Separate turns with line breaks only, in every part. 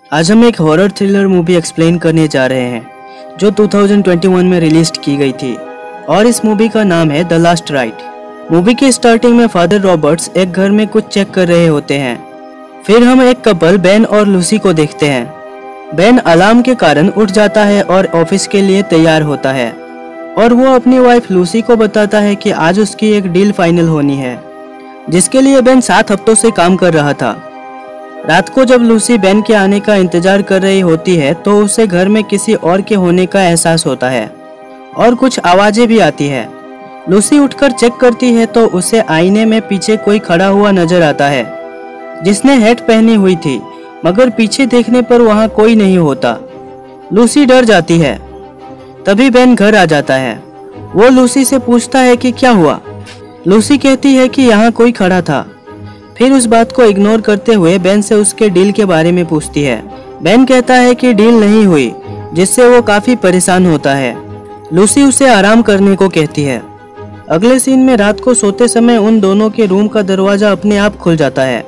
आज हम एक हॉरर थ्रिलर मूवी एक्सप्लेन करने जा रहे हैं जो 2021 में रिलीज की गई थी और इस मूवी का नाम है द लास्ट राइड। मूवी के स्टार्टिंग में फादर रॉबर्ट्स एक घर में कुछ चेक कर रहे होते हैं। फिर हम एक कपल बेन और लूसी को देखते हैं। बेन अलार्म के कारण उठ जाता है और ऑफिस के लिए तैयार होता है और वो अपनी वाइफ लूसी को बताता है कि आज उसकी एक डील फाइनल होनी है जिसके लिए बेन 7 हफ्तों से काम कर रहा था। रात को जब लूसी बेन के आने का इंतजार कर रही होती है तो उसे घर में किसी और के होने का एहसास होता है और कुछ आवाजें भी आती है। लूसी उठकर चेक करती है तो उसे आईने में पीछे कोई खड़ा हुआ नजर आता है जिसने हैट पहनी हुई थी, मगर पीछे देखने पर वहां कोई नहीं होता। लूसी डर जाती है। तभी बेन घर आ जाता है। वो लूसी से पूछता है कि क्या हुआ। लूसी कहती है कि यहाँ कोई खड़ा था। फिर उस बात को इग्नोर करते हुए बेन से उसके डील के बारे में पूछती है। बेन कहता है कि डील नहीं हुई, जिससे वो काफी परेशान होता है। लूसी उसे आराम करने को कहती है। अगले सीन में रात को सोते समय उन दोनों के रूम का दरवाजा अपने आप खुल जाता है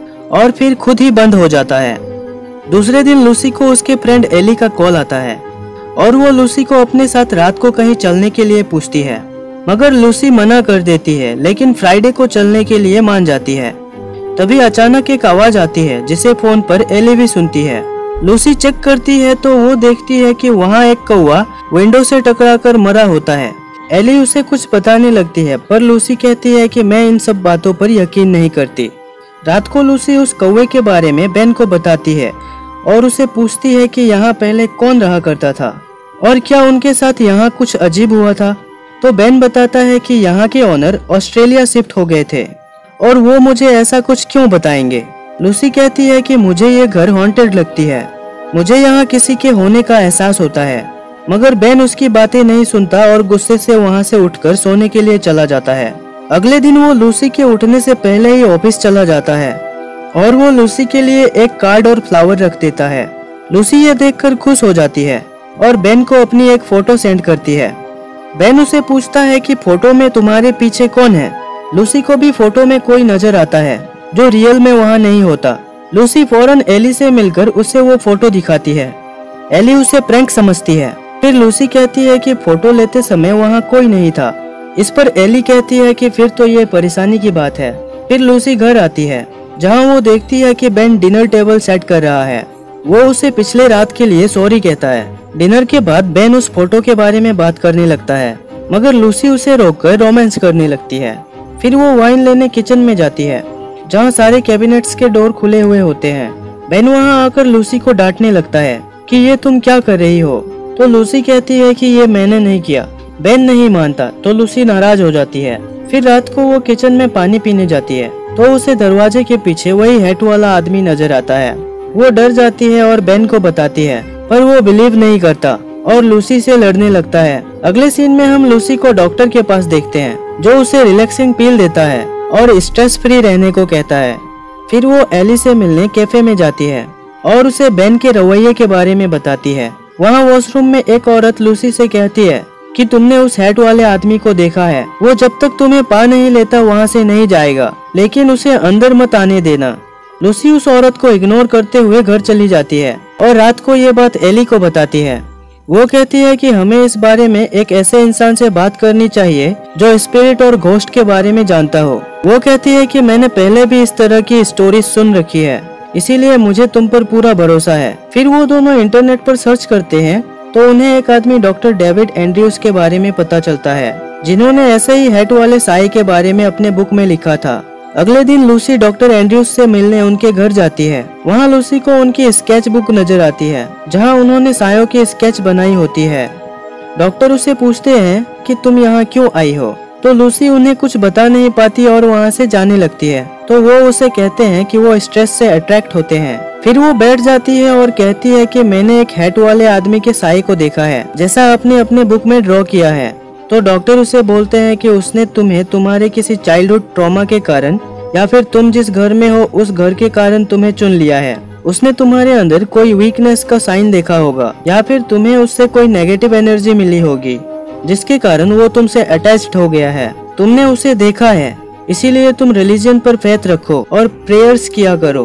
और फिर खुद ही बंद हो जाता है। दूसरे दिन लूसी को उसके फ्रेंड एली का कॉल आता है और वो लूसी को अपने साथ रात को कहीं चलने के लिए पूछती है, मगर लूसी मना कर देती है, लेकिन फ्राइडे को चलने के लिए मान जाती है। तभी अचानक एक आवाज आती है जिसे फोन पर एली भी सुनती है। लूसी चेक करती है तो वो देखती है कि वहाँ एक कौवा विंडो से टकराकर मरा होता है। एली उसे कुछ बताने लगती है पर लूसी कहती है कि मैं इन सब बातों पर यकीन नहीं करती। रात को लूसी उस कौवे के बारे में बेन को बताती है और उसे पूछती है कि यहाँ पहले कौन रहा करता था और क्या उनके साथ यहाँ कुछ अजीब हुआ था। तो बेन बताता है कि यहाँ के ओनर ऑस्ट्रेलिया शिफ्ट हो गए थे और वो मुझे ऐसा कुछ क्यों बताएंगे। लूसी कहती है कि मुझे ये घर हॉन्टेड लगती है, मुझे यहाँ किसी के होने का एहसास होता है, मगर बेन उसकी बातें नहीं सुनता और गुस्से से वहाँ से उठकर सोने के लिए चला जाता है। अगले दिन वो लूसी के उठने से पहले ही ऑफिस चला जाता है और वो लूसी के लिए एक कार्ड और फ्लावर रख देता है। लूसी ये देखकर खुश हो जाती है और बेन को अपनी एक फोटो सेंड करती है। बेन उसे पूछता है कि फोटो में तुम्हारे पीछे कौन है। लूसी को भी फोटो में कोई नजर आता है जो रियल में वहाँ नहीं होता। लूसी फौरन एली से मिलकर उसे वो फोटो दिखाती है। एली उसे प्रैंक समझती है। फिर लूसी कहती है कि फोटो लेते समय वहाँ कोई नहीं था। इस पर एली कहती है कि फिर तो ये परेशानी की बात है। फिर लूसी घर आती है जहाँ वो देखती है कि बेन डिनर टेबल सेट कर रहा है। वो उसे पिछले रात के लिए सॉरी कहता है। डिनर के बाद बेन उस फोटो के बारे में बात करने लगता है, मगर लूसी उसे रोककर रोमांस करने लगती है। फिर वो वाइन लेने किचन में जाती है जहाँ सारे कैबिनेट्स के डोर खुले हुए होते हैं। बेन वहाँ आकर लूसी को डांटने लगता है कि ये तुम क्या कर रही हो। तो लूसी कहती है कि ये मैंने नहीं किया। बेन नहीं मानता तो लूसी नाराज हो जाती है। फिर रात को वो किचन में पानी पीने जाती है तो उसे दरवाजे के पीछे वही हैट वाला आदमी नजर आता है। वो डर जाती है और बेन को बताती है, पर वो बिलीव नहीं करता और लूसी से लड़ने लगता है। अगले सीन में हम लूसी को डॉक्टर के पास देखते हैं जो उसे रिलैक्सिंग पील देता है और स्ट्रेस फ्री रहने को कहता है। फिर वो एली से मिलने कैफे में जाती है और उसे बेन के रवैये के बारे में बताती है। वहाँ वॉशरूम में एक औरत लूसी से कहती है कि तुमने उस हैट वाले आदमी को देखा है, वो जब तक तुम्हें पा नहीं लेता वहाँ से नहीं जाएगा, लेकिन उसे अंदर मत आने देना। लूसी उस औरत को इग्नोर करते हुए घर चली जाती है और रात को ये बात एली को बताती है। वो कहती है कि हमें इस बारे में एक ऐसे इंसान से बात करनी चाहिए जो स्पिरिट और घोस्ट के बारे में जानता हो। वो कहती है कि मैंने पहले भी इस तरह की स्टोरी सुन रखी है, इसीलिए मुझे तुम पर पूरा भरोसा है। फिर वो दोनों इंटरनेट पर सर्च करते हैं तो उन्हें एक आदमी डॉक्टर डेविड एंड्रयूज के बारे में पता चलता है जिन्होंने ऐसे ही हैट वाले साए के बारे में अपने बुक में लिखा था। अगले दिन लूसी डॉक्टर एंड्रयूज से मिलने उनके घर जाती है। वहाँ लूसी को उनकी स्केच बुक नजर आती है जहाँ उन्होंने सायों की स्केच बनाई होती है। डॉक्टर उससे पूछते हैं कि तुम यहाँ क्यों आई हो, तो लूसी उन्हें कुछ बता नहीं पाती और वहाँ से जाने लगती है। तो वो उसे कहते हैं कि वो स्ट्रेस से अट्रैक्ट होते हैं। फिर वो बैठ जाती है और कहती है कि मैंने एक हैट वाले आदमी के साए को देखा है जैसा आपने अपने बुक में ड्रॉ किया है। तो डॉक्टर उसे बोलते हैं कि उसने तुम्हें तुम्हारे किसी चाइल्डहुड ट्रॉमा के कारण या फिर तुम जिस घर में हो उस घर के कारण तुम्हें चुन लिया है। उसने तुम्हारे अंदर कोई वीकनेस का साइन देखा होगा या फिर तुम्हें उससे कोई नेगेटिव एनर्जी मिली होगी जिसके कारण वो तुमसे अटैच्ड हो गया है। तुमने उसे देखा है, इसीलिए तुम रिलीजन पर फेथ रखो और प्रेयर्स किया करो।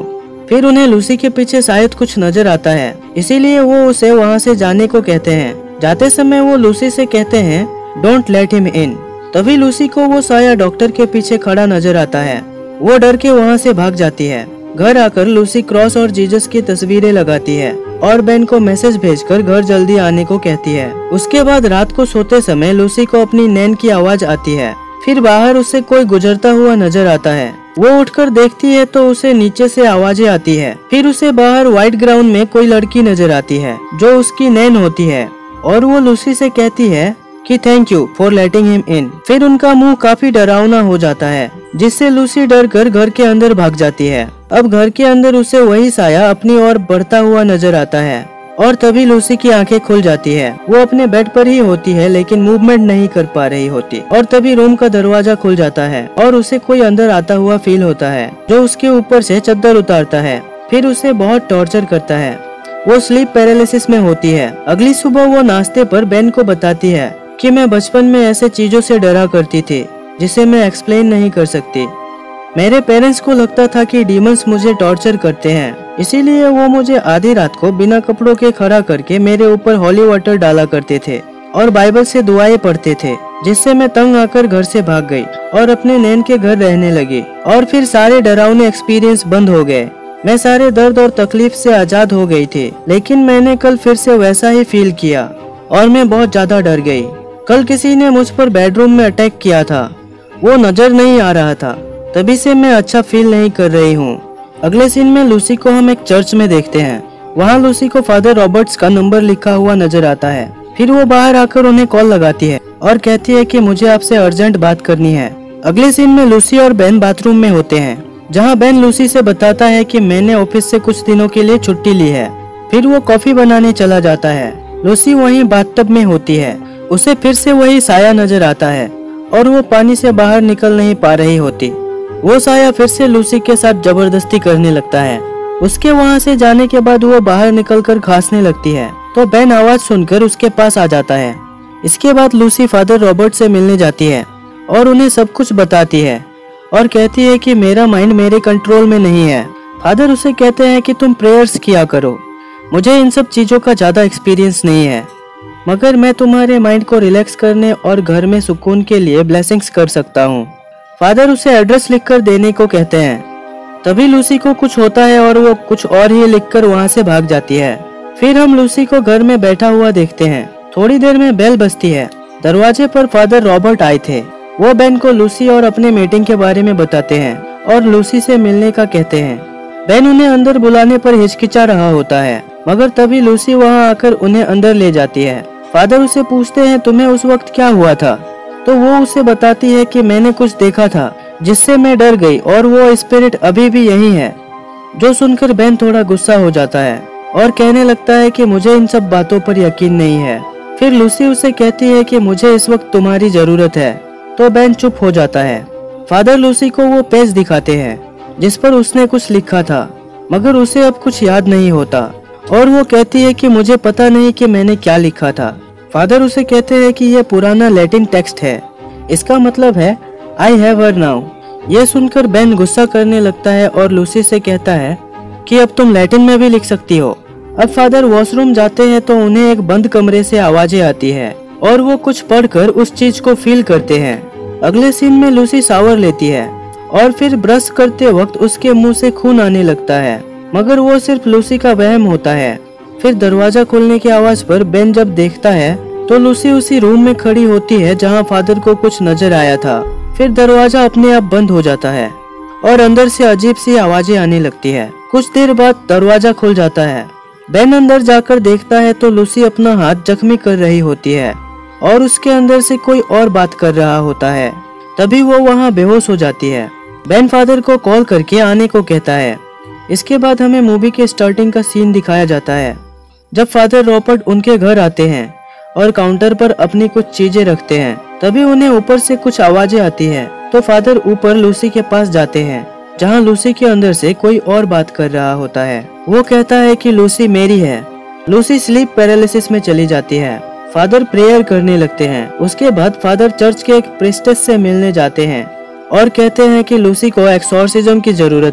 फिर उन्हें लूसी के पीछे शायद कुछ नजर आता है, इसीलिए वो उसे वहाँ से जाने को कहते हैं। जाते समय वो लूसी से कहते हैं डोंट लेट हिम इन। तभी लूसी को वो साया डॉक्टर के पीछे खड़ा नजर आता है। वो डर के वहाँ से भाग जाती है। घर आकर लूसी क्रॉस और जीसस की तस्वीरें लगाती है और बेन को मैसेज भेजकर घर जल्दी आने को कहती है। उसके बाद रात को सोते समय लूसी को अपनी नैन की आवाज आती है। फिर बाहर उसे कोई गुजरता हुआ नजर आता है। वो उठकर देखती है तो उसे नीचे से आवाजें आती है। फिर उसे बाहर व्हाइट ग्राउंड में कोई लड़की नजर आती है जो उसकी नैन होती है और वो लूसी से कहती है कि thank you for letting him in. फिर उनका मुंह काफी डरावना हो जाता है, जिससे लूसी डर कर घर के अंदर भाग जाती है। अब घर के अंदर उसे वही साया अपनी ओर बढ़ता हुआ नजर आता है और तभी लूसी की आंखें खुल जाती है। वो अपने बेड पर ही होती है लेकिन मूवमेंट नहीं कर पा रही होती और तभी रूम का दरवाजा खुल जाता है और उसे कोई अंदर आता हुआ फील होता है जो उसके ऊपर से चद्दर उतारता है। फिर उसे बहुत टॉर्चर करता है। वो स्लीप पैरालिसिस में होती है। अगली सुबह वो नाश्ते पर बेन को बताती है कि मैं बचपन में ऐसे चीजों से डरा करती थी जिसे मैं एक्सप्लेन नहीं कर सकती। मेरे पेरेंट्स को लगता था कि डीमंस मुझे टॉर्चर करते हैं, इसीलिए वो मुझे आधी रात को बिना कपड़ों के खड़ा करके मेरे ऊपर हॉली वाटर डाला करते थे और बाइबल से दुआएं पढ़ते थे, जिससे मैं तंग आकर घर से भाग गई और अपने नैन के घर रहने लगी। और फिर सारे डरावने एक्सपीरियंस बंद हो गए। मैं सारे दर्द और तकलीफ से आजाद हो गई थी, लेकिन मैंने कल फिर से वैसा ही फील किया और मैं बहुत ज्यादा डर गई। कल किसी ने मुझ पर बेडरूम में अटैक किया था। वो नजर नहीं आ रहा था, तभी से मैं अच्छा फील नहीं कर रही हूँ। अगले सीन में लूसी को हम एक चर्च में देखते हैं। वहाँ लूसी को फादर रॉबर्ट्स का नंबर लिखा हुआ नजर आता है। फिर वो बाहर आकर उन्हें कॉल लगाती है और कहती है कि मुझे आपसे अर्जेंट बात करनी है। अगले सीन में लूसी और बेन बाथरूम में होते हैं, जहाँ बेन लूसी से बताता है कि मैंने ऑफिस से कुछ दिनों के लिए छुट्टी ली है। फिर वो कॉफी बनाने चला जाता है। लूसी वहीं बाथटब में होती है। उसे फिर से वही साया नजर आता है और वो पानी से बाहर निकल नहीं पा रही होती। वो साया फिर से लूसी के साथ जबरदस्ती करने लगता है। उसके वहाँ से जाने के बाद वो बाहर निकलकर खांसने लगती है तो बेन आवाज सुनकर उसके पास आ जाता है। इसके बाद लूसी फादर रॉबर्ट से मिलने जाती है और उन्हें सब कुछ बताती है और कहती है कि मेरा माइंड मेरे कंट्रोल में नहीं है। फादर उसे कहते हैं कि तुम प्रेयर्स किया करो, मुझे इन सब चीजों का ज्यादा एक्सपीरियंस नहीं है, मगर मैं तुम्हारे माइंड को रिलैक्स करने और घर में सुकून के लिए ब्लेसिंग्स कर सकता हूँ। फादर उसे एड्रेस लिखकर देने को कहते हैं। तभी लूसी को कुछ होता है और वो कुछ और ही लिखकर वहाँ से भाग जाती है। फिर हम लूसी को घर में बैठा हुआ देखते हैं। थोड़ी देर में बेल बजती है। दरवाजे पर फादर रॉबर्ट आए थे। वो बेन को लूसी और अपने मीटिंग के बारे में बताते हैं और लूसी से मिलने का कहते हैं। बेन उन्हें अंदर बुलाने पर हिचकिचा रहा होता है, मगर तभी लूसी वहाँ आकर उन्हें अंदर ले जाती है। फादर उसे पूछते हैं तुम्हें उस वक्त क्या हुआ था, तो वो उसे बताती है कि मैंने कुछ देखा था जिससे मैं डर गई और वो स्पिरिट अभी भी यही है। जो सुनकर बेन थोड़ा गुस्सा हो जाता है और कहने लगता है कि मुझे इन सब बातों पर यकीन नहीं है। फिर लूसी उसे कहती है कि मुझे इस वक्त तुम्हारी जरूरत है, तो बेन चुप हो जाता है। फादर लूसी को वो पेज दिखाते हैं जिस पर उसने कुछ लिखा था, मगर उसे अब कुछ याद नहीं होता और वो कहती है कि मुझे पता नहीं कि मैंने क्या लिखा था। फादर उसे कहते हैं कि यह पुराना लैटिन टेक्स्ट है, इसका मतलब है आई हैव हर नाउ। यह सुनकर बेन गुस्सा करने लगता है और लूसी से कहता है कि अब तुम लैटिन में भी लिख सकती हो। अब फादर वॉशरूम जाते हैं तो उन्हें एक बंद कमरे से आवाजें आती है और वो कुछ पढ़कर उस चीज को फील करते हैं। अगले सीन में लूसी शावर लेती है और फिर ब्रश करते वक्त उसके मुंह से खून आने लगता है, मगर वो सिर्फ लूसी का वहम होता है। फिर दरवाजा खोलने की आवाज पर बेन जब देखता है तो लूसी उसी रूम में खड़ी होती है जहां फादर को कुछ नजर आया था। फिर दरवाजा अपने आप बंद हो जाता है और अंदर से अजीब सी आवाजें आने लगती है। कुछ देर बाद दरवाजा खुल जाता है। बेन अंदर जाकर देखता है तो लूसी अपना हाथ जख्मी कर रही होती है और उसके अंदर से कोई और बात कर रहा होता है। तभी वो वहाँ बेहोश हो जाती है। बेन फादर को कॉल करके आने को कहता है। इसके बाद हमें मूवी के स्टार्टिंग का सीन दिखाया जाता है, जब फादर रॉबर्ट उनके घर आते हैं और काउंटर पर अपनी कुछ चीजें रखते हैं। तभी उन्हें ऊपर से कुछ आवाजें आती है तो फादर ऊपर लूसी के पास जाते हैं, जहां लूसी के अंदर से कोई और बात कर रहा होता है। वो कहता है कि लूसी मेरी है। लूसी स्लीप पैरालिसिस में चली जाती है। फादर प्रेयर करने लगते हैं। उसके बाद फादर चर्च के एक प्रीस्टेस से मिलने जाते हैं और कहते हैं कि लूसी को एक्सोर्सिज्म की जरूरत है।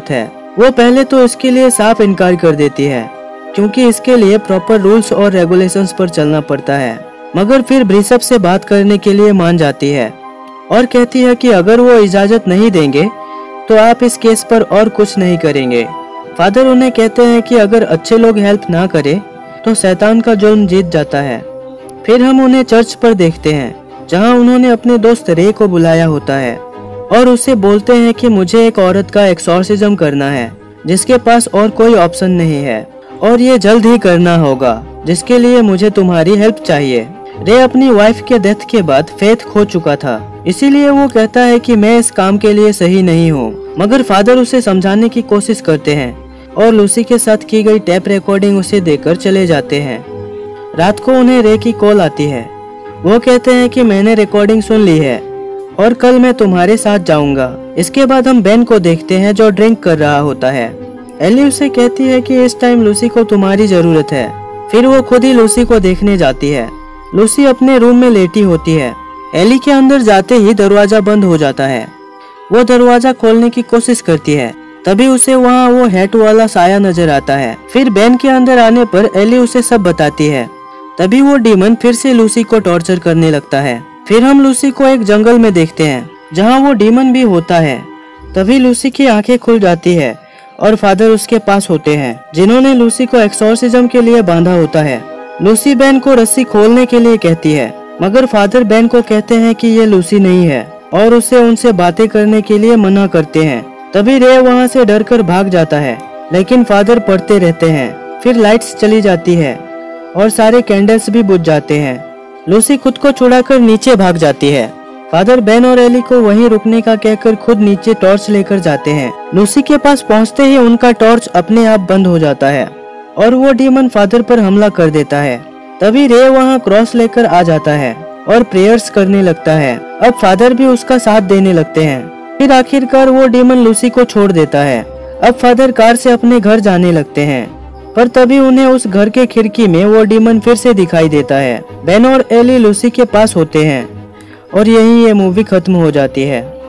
वो पहले तो इसके लिए साफ इनकार कर देती है, क्योंकि इसके लिए प्रॉपर रूल्स और रेगुलेशंस पर चलना पड़ता है। मगर फिर ब्रिशप से बात करने के लिए मान जाती है और कहती है कि अगर वो इजाजत नहीं देंगे तो आप इस केस पर और कुछ नहीं करेंगे। फादर उन्हें कहते हैं कि अगर अच्छे लोग हेल्प ना करें तो शैतान का जुल्म जीत जाता है। फिर हम उन्हें चर्च पर देखते हैं, जहां उन्होंने अपने दोस्त रे को बुलाया होता है और उससे बोलते हैं कि मुझे एक औरत का एक्सॉर्सिज्म करना है जिसके पास और कोई ऑप्शन नहीं है, और ये जल्द ही करना होगा, जिसके लिए मुझे तुम्हारी हेल्प चाहिए। रे अपनी वाइफ के डेथ के बाद फेथ खो चुका था, इसीलिए वो कहता है कि मैं इस काम के लिए सही नहीं हूँ। मगर फादर उसे समझाने की कोशिश करते हैं और लूसी के साथ की गई टेप रिकॉर्डिंग उसे देकर चले जाते हैं। रात को उन्हें रे की कॉल आती है। वो कहते हैं कि मैंने रिकॉर्डिंग सुन ली है और कल मैं तुम्हारे साथ जाऊंगा। इसके बाद हम बेन को देखते हैं जो ड्रिंक कर रहा होता है। एली उसे कहती है कि इस टाइम लूसी को तुम्हारी जरूरत है। फिर वो खुद ही लूसी को देखने जाती है। लूसी अपने रूम में लेटी होती है। एली के अंदर जाते ही दरवाजा बंद हो जाता है। वो दरवाजा खोलने की कोशिश करती है, तभी उसे वहाँ वो हैट वाला साया नजर आता है। फिर बेन के अंदर आने पर एली उसे सब बताती है। तभी वो डीमन फिर से लूसी को टॉर्चर करने लगता है। फिर हम लूसी को एक जंगल में देखते हैं जहाँ वो डीमन भी होता है। तभी लूसी की आंखें खुल जाती है और फादर उसके पास होते हैं, जिन्होंने लूसी को एक्सॉर्सिज्म के लिए बांधा होता है। लूसी बेन को रस्सी खोलने के लिए कहती है, मगर फादर बेन को कहते हैं कि ये लूसी नहीं है और उसे उनसे बातें करने के लिए मना करते हैं। तभी रे वहाँ से डरकर भाग जाता है, लेकिन फादर पढ़ते रहते हैं। फिर लाइट्स चली जाती है और सारे कैंडल्स भी बुझ जाते हैं। लूसी खुद को छुड़ाकर नीचे भाग जाती है। फादर बेन और एली को वहीं रुकने का कहकर खुद नीचे टॉर्च लेकर जाते हैं। लूसी के पास पहुंचते ही उनका टॉर्च अपने आप बंद हो जाता है और वो डीमन फादर पर हमला कर देता है। तभी रे वहाँ क्रॉस लेकर आ जाता है और प्रेयर्स करने लगता है। अब फादर भी उसका साथ देने लगते हैं। फिर आखिरकार वो डीमन लूसी को छोड़ देता है। अब फादर कार से अपने घर जाने लगते हैं, पर तभी उन्हें उस घर के खिड़की में वो डीमन फिर से दिखाई देता है। बेन और एली लूसी के पास होते हैं और यहीं ये मूवी खत्म हो जाती है।